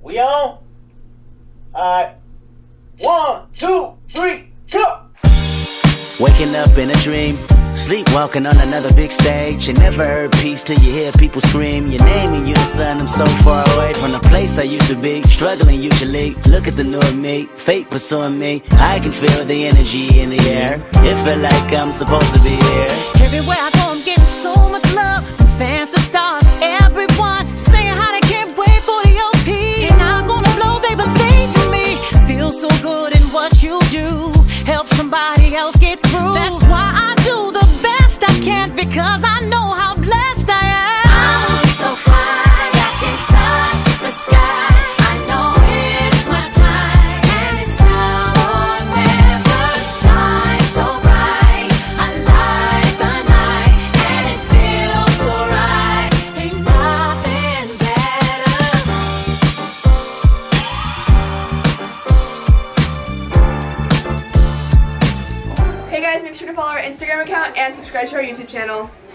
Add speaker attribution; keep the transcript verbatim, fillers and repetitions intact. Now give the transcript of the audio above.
Speaker 1: We on? Alright. One, two, three, go!
Speaker 2: Waking up in a dream, sleepwalking on another big stage. You never heard peace till you hear people scream your name in unison. I'm so far away from the place I used to be, struggling usually. Look at the new me, fate pursuing me. I can feel the energy in the air. It feel like I'm supposed to be here.
Speaker 3: Everywhere I go I'm getting so much love from fans to stars. Everyone saying how they can't wait for the O P. And I'm gonna blow, they believe in me. Feel so good in what you do, help somebody else get through. That's why I do the best I can, because I know how blessed I am. I'm so high I can touch the sky. I know it's my time, and it's now or never. Shine so bright, I light the night, and it feels so right. Ain't nothing better.
Speaker 4: Hey guys, make sure to follow our Instagram account and subscribe to our YouTube channel.